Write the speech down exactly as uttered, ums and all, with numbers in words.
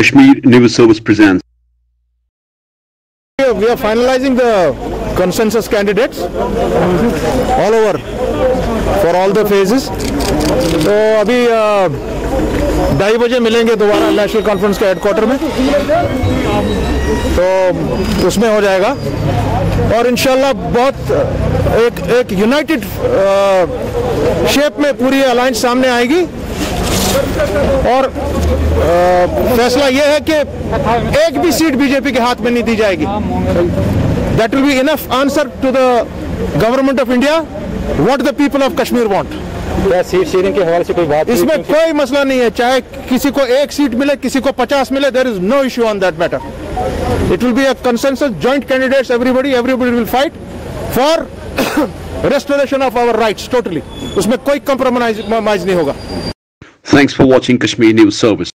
Kashmir News Service presents. We are finalizing the consensus candidates all over for all the phases. तो अभी ढाई बजे मिलेंगे दोबारा नेशनल कॉन्फ्रेंस के हेडक्वार्टर में, तो उसमें हो जाएगा और इंशाल्लाह बहुत एक एक यूनाइटेड शेप में पूरी अलायंस सामने आएगी और आ, फैसला यह है कि एक भी सीट बीजेपी के हाथ में नहीं दी जाएगी. That will be enough answer to the government of India what the people of Kashmir want. Seat sharing के हवाले से कोई बात इसमें कोई मसला नहीं है, चाहे किसी को एक सीट मिले किसी को पचास मिले, there is no issue on that matter. It will be a consensus, joint candidates, everybody everybody will fight for restoration of our rights totally. उसमें कोई कॉम्प्रोमाइज नहीं होगा. Thanks for watching Kashmir News Service.